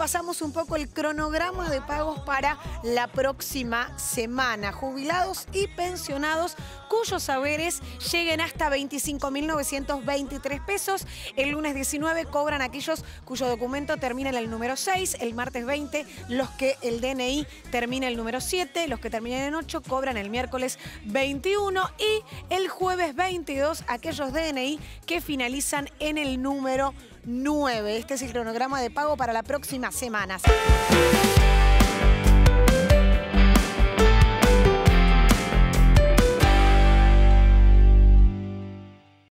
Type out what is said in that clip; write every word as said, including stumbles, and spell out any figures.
repasamos un poco el cronograma de pagos para la próxima semana. Jubilados y pensionados cuyos saberes lleguen hasta veinticinco mil novecientos veintitrés pesos. El lunes diecinueve cobran aquellos cuyo documento termina en el número seis. El martes veinte, los que el D N I termina el número siete. Los que terminan en ocho cobran el miércoles veintiuno. Y el jueves veintidós, aquellos D N I que finalizan en el número nueve. Este es el cronograma de pago para la próxima semana.